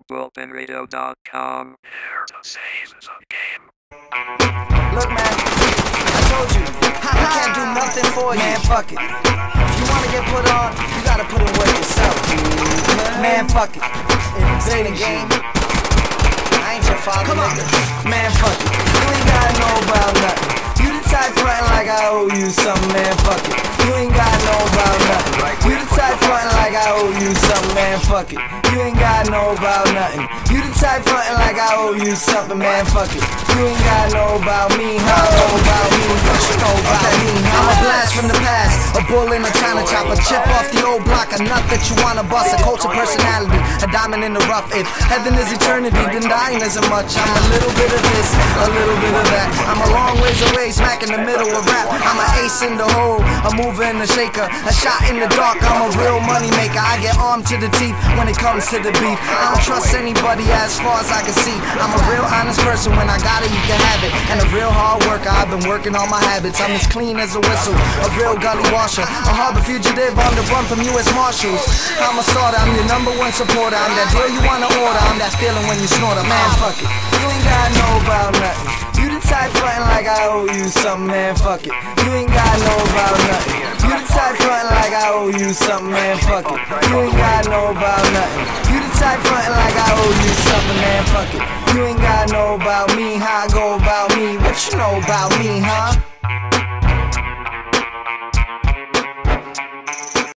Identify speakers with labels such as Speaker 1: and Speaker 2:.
Speaker 1: WorldBandRadio.com. Here to save the game.
Speaker 2: Look, man, I told you, I can't do nothing for you. Man, fuck it. If you wanna get put on, you gotta put in work yourself. Man, fuck it. If this ain't a game, I ain't your father, nigga. Man, fuck it. You ain't gotta know about nothing. You the type frontin' like I owe you something, man, fuck it. You ain't gotta know about nothing. You the type frontin' like I owe you something, man, fuck it. You ain't gotta know about nothing. You the type frontin' like I owe you something, man, fuck it. You ain't gotta know about me, how I know about me, what you know about me. I'm a blast from the past, a bull in a China chop, a chip off the old block, a nut that you wanna bust, a culture personality, a diamond in the rough. If heaven is eternity, then dying isn't much. I'm a little bit of this, a little bit of that. I'm a long ways away, smack in the middle of rap. I'm an ace in the hole, a mover in the shaker, a shot in the dark. I'm a real money maker. I get armed to the teeth when it comes to the beef. I don't trust anybody as far as I can see. I'm a real honest person. When I got it, you can have it. And a real hard worker. I've been working on my habits. I'm as clean as a whistle, a real gully washer, a harbor fugitive on the run from U.S. Marshals. I'm a starter. I'm your #1 supporter. I'm that deal you wanna order. I'm that feeling when you snort a man. Fuck it. You ain't gotta know about nothing. You the type frontin' like I owe you something, man, fuck it. You ain't gotta know about nothing. You the type frontin' like I owe you something, man, fuck it. You ain't gotta know about nothing. You the type frontin' like I owe you something, man, fuck it. You ain't gotta know about me, how I